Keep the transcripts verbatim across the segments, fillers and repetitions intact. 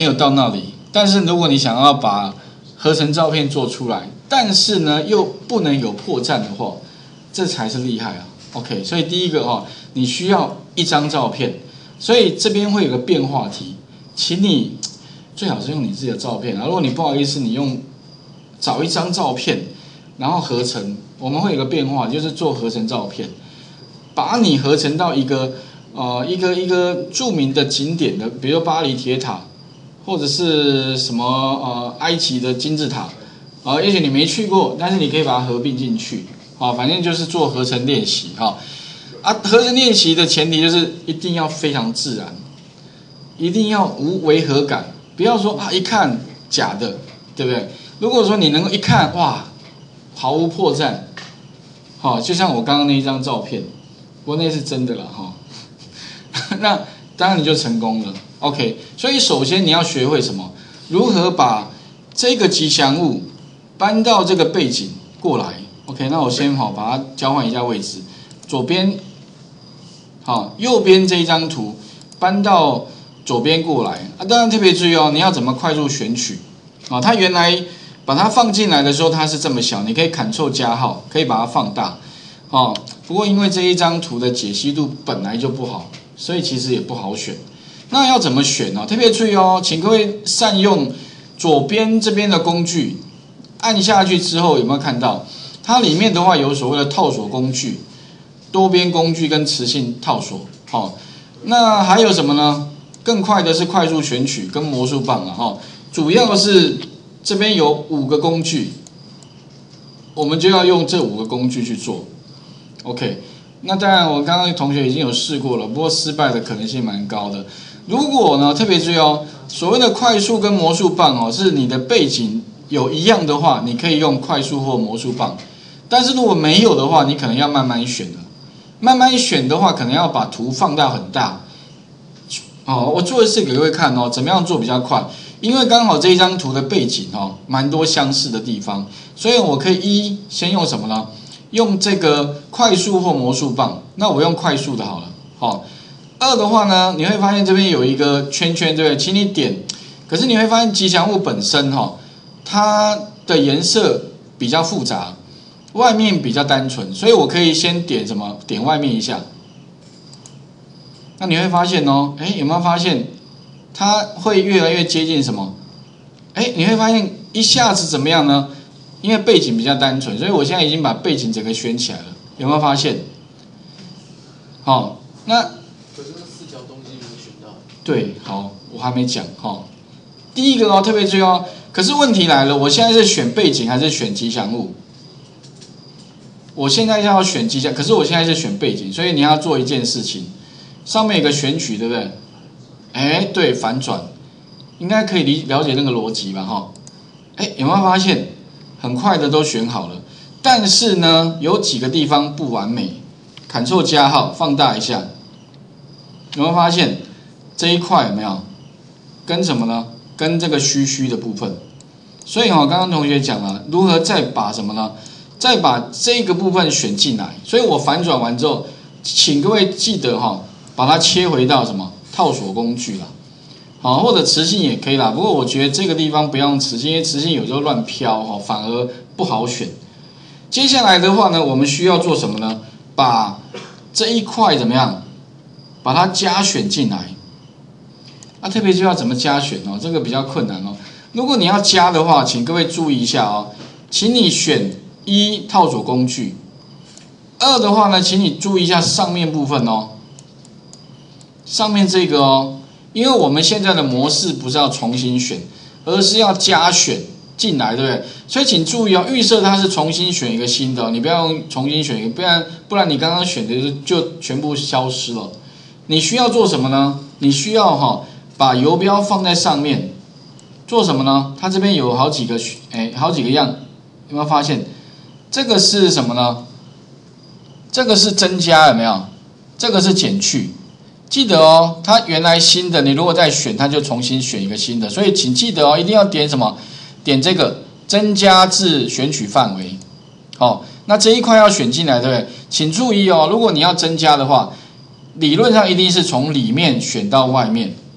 没有到那里。但是如果你想要把合成照片做出来，但是呢又不能有破绽的话，这才是厉害啊。OK， 所以第一个哈、哦，你需要一张照片，所以这边会有个变化题，请你最好是用你自己的照片啊。如果你不好意思，你用找一张照片，然后合成，我们会有个变化，就是做合成照片，把你合成到一个呃一个一个著名的景点的，比如说巴黎铁塔，或者是什么呃埃及的金字塔，啊、呃，也许你没去过，但是你可以把它合并进去。啊，反正就是做合成练习哈。啊，合成练习的前提就是一定要非常自然，一定要无违和感，不要说啊一看假的，对不对？如果说你能够一看哇，毫无破绽，好，就像我刚刚那一张照片，不过那是真的了哈。那当然你就成功了 ，OK。所以首先你要学会什么？如何把这个吉祥物搬到这个背景过来。OK， 那我先好把它交换一下位置，左边好，右边这一张图搬到左边过来啊。当然特别注意哦，你要怎么快速选取啊？它原来把它放进来的时候它是这么小，你可以 Ctrl 加号，可以把它放大。哦，不过因为这一张图的解析度本来就不好，所以其实也不好选。那要怎么选呢？特别注意哦，请各位善用左边这边的工具，按下去之后有没有看到？它里面的话有所谓的套索工具、多边工具跟磁性套索。好、哦，那还有什么呢？更快的是快速选取跟魔术棒了哈、哦。主要是这边有五个工具，我们就要用这五个工具去做。OK， 那当然我刚刚同学已经有试过了，不过失败的可能性蛮高的。如果呢，特别注意哦，所谓的快速跟魔术棒哦，是你的背景有一样的话，你可以用快速或魔术棒。但是如果没有的话，你可能要慢慢选了。慢慢选的话，可能要把图放大很大。哦，我做一次给各位看哦，怎么样做比较快？因为刚好这一张图的背景哦，蛮多相似的地方，所以我可以一先用什么呢？用这个快速或魔术棒。那我用快速的好了。好、哦，二的话呢，你会发现这边有一个圈圈，对不对？请你点。可是你会发现吉祥物本身哈、哦，它的颜色比较复杂。外面比较单纯，所以我可以先点什么？点外面一下。那你会发现哦，哎，有没有发现它会越来越接近什么？哎，你会发现一下子怎么样呢？因为背景比较单纯，所以我现在已经把背景整个选起来了。有没有发现？好、哦，那可是那四条东西没有选到。 对，好，我还没讲哈、哦。第一个哦，特别注意哦。可是问题来了，我现在是选背景还是选吉祥物？我现在要选吉祥，可是我现在是选背景，所以你要做一件事情，上面有个选取，对不对？哎，对，反转，应该可以理了解那个逻辑吧？哈，哎，有没有发现很快的都选好了？但是呢，有几个地方不完美 ，Ctrl 加号放大一下，有没有发现这一块有没有跟什么呢？跟这个虚虚的部分。所以哈、哦，刚刚同学讲了，如何再把什么呢？再把这个部分选进来，所以我反转完之后，请各位记得哈、哦，把它切回到什么套索工具啦，好，或者磁性也可以啦。不过我觉得这个地方不要用磁性，因为磁性有时候乱飘哈，反而不好选。接下来的话呢，我们需要做什么呢？把这一块怎么样，把它加选进来。啊，特别就要怎么加选哦，这个比较困难哦。如果你要加的话，请各位注意一下哦，请你选。一套索工具，二的话呢，请你注意一下上面部分哦，上面这个哦，因为我们现在的模式不是要重新选，而是要加选进来，对不对？所以请注意哦，预设它是重新选一个新的、哦，你不要用重新选一个，不然不然你刚刚选的就全部消失了。你需要做什么呢？你需要哈、哦，把游标放在上面，做什么呢？它这边有好几个，哎，好几个样，有没有发现？这个是什么呢？这个是增加，有没有？这个是减去。记得哦，它原来新的，你如果再选，它就重新选一个新的。所以请记得哦，一定要点什么？点这个增加至选取范围。哦，那这一块要选进来，对不对？请注意哦，如果你要增加的话，理论上一定是从里面选到外面。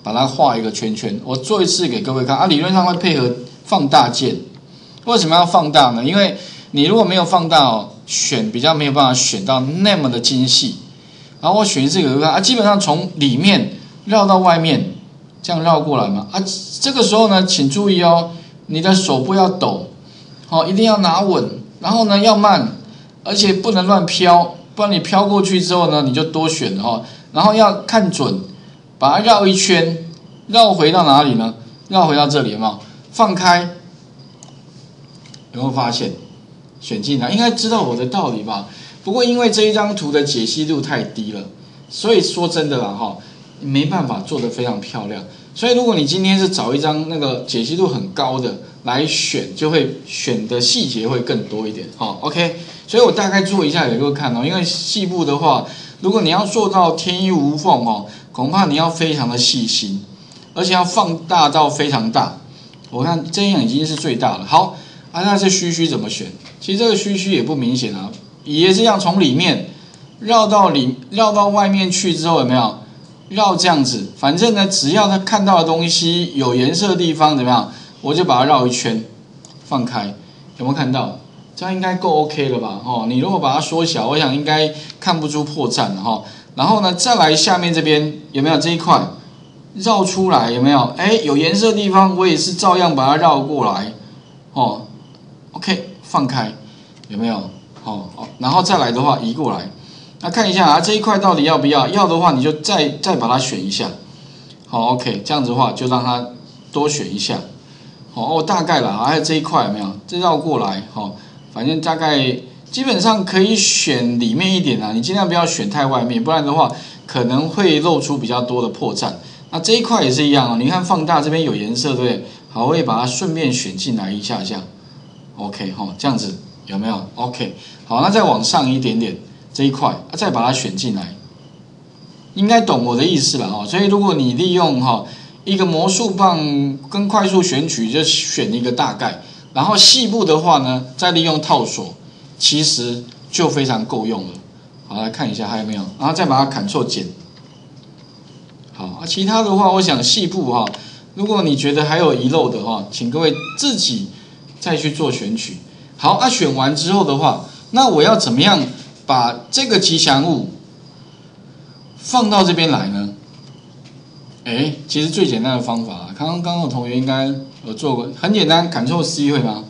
把它画一个圈圈。我做一次给各位看啊，理论上会配合放大键。为什么要放大呢？因为你如果没有放大哦，选比较没有办法选到那么的精细。然后我选一次给各位看啊，基本上从里面绕到外面，这样绕过来嘛啊。这个时候呢，请注意哦，你的手不要抖，哦，一定要拿稳，然后呢要慢，而且不能乱飘，不然你飘过去之后呢，你就多选了哈。然后要看准，把它绕一圈，绕回到哪里呢？绕回到这里有没有？放开。有没有发现？选进来，应该知道我的道理吧？不过因为这一张图的解析度太低了，所以说真的啦哈，没办法做得非常漂亮。所以如果你今天是找一张那个解析度很高的来选，就会选的细节会更多一点。好 ，OK。所以我大概做一下给各位看哦，因为细部的话，如果你要做到天衣无缝哦，恐怕你要非常的细心，而且要放大到非常大。我看这样已经是最大了。好。啊，那这须须怎么选？其实这个须须也不明显啊，也是这样从里面绕到里绕到外面去之后，有没有绕这样子？反正呢，只要他看到的东西有颜色的地方怎么样，我就把它绕一圈，放开，有没有看到？这样应该够 OK 了吧？哦，你如果把它缩小，我想应该看不出破绽了哈。然后呢，再来下面这边有没有这一块绕出来？有没有？哎，有颜色的地方我也是照样把它绕过来，哦。OK， 放开，有没有？哦，然后再来的话移过来，那看一下啊，这一块到底要不要？要的话你就再再把它选一下。好 ，OK， 这样子的话就让它多选一下。好，哦，大概啦，还有这一块有没有？这绕过来，好，反正大概基本上可以选里面一点啊，你尽量不要选太外面，不然的话可能会露出比较多的破绽。那这一块也是一样哦，你看放大这边有颜色，对不对？好，我也把它顺便选进来一下下。OK 哈，这样子有没有 ？OK， 好，那再往上一点点这一块，啊、再把它选进来，应该懂我的意思了哈。所以如果你利用哈一个魔术棒跟快速选取，就选一个大概，然后细部的话呢，再利用套索，其实就非常够用了。好，来看一下还有没有，然后再把它 Ctrl 减。好，啊，其他的话，我想细部哈，如果你觉得还有遗漏的话，请各位自己。再去做选取，好啊，选完之后的话，那我要怎么样把这个吉祥物放到这边来呢？哎，其实最简单的方法，刚刚刚刚的同学应该有做过，很简单 ，Ctrl C 会吗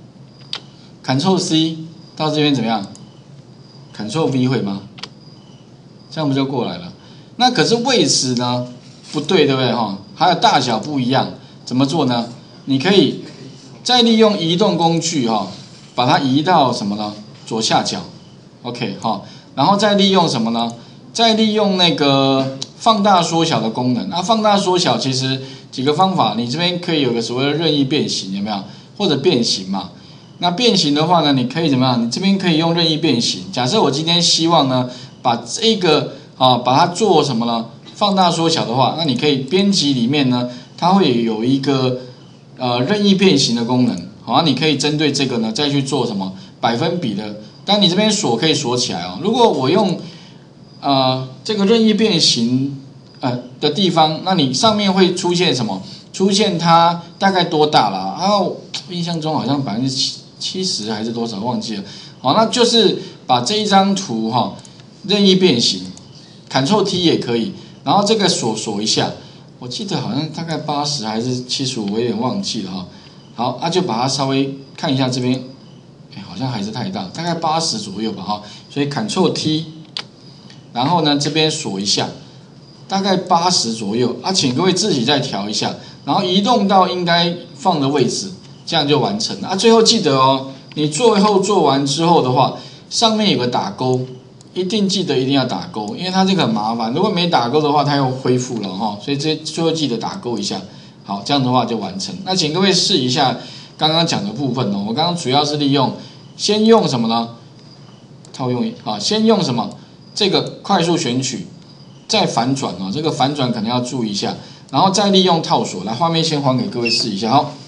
？Ctrl C 到这边怎么样 ？Ctrl V 会吗？这样不就过来了？那可是位置呢不对，对不对哈？还有大小不一样，怎么做呢？你可以。再利用移动工具哈，把它移到什么呢？左下角 ，OK 哈，然后再利用什么呢？再利用那个放大缩小的功能。那放大缩小其实几个方法，你这边可以有个所谓的任意变形，有没有？或者变形嘛？那变形的话呢，你可以怎么样？你这边可以用任意变形。假设我今天希望呢，把这个啊把它做什么呢？放大缩小的话，那你可以编辑里面呢，它会有一个。呃，任意变形的功能，好，你可以针对这个呢，再去做什么百分比的。但你这边锁可以锁起来哦。如果我用呃这个任意变形呃的地方，那你上面会出现什么？出现它大概多大啦？然后印象中好像百分之七七十还是多少忘记了。好，那就是把这一张图哈、哦、任意变形 ，Ctrl T 也可以，然后这个锁锁一下。我记得好像大概八十还是七十五，我有点忘记了哈。好，那、啊、就把它稍微看一下这边，哎，好像还是太大，大概八十左右吧哈。所以 Ctrl T， 然后呢这边锁一下，大概八十左右啊，请各位自己再调一下，然后移动到应该放的位置，这样就完成了啊。最后记得哦，你最后做完之后的话，上面有个打勾。一定记得一定要打勾，因为它这个很麻烦。如果没打勾的话，它又恢复了哈，所以这最后记得打勾一下。好，这样的话就完成。那请各位试一下刚刚讲的部分哦。我刚刚主要是利用先用什么呢？套用啊，先用什么？这个快速选取，再反转哦。这个反转可能要注意一下，然后再利用套索来。画面先还给各位试一下，好。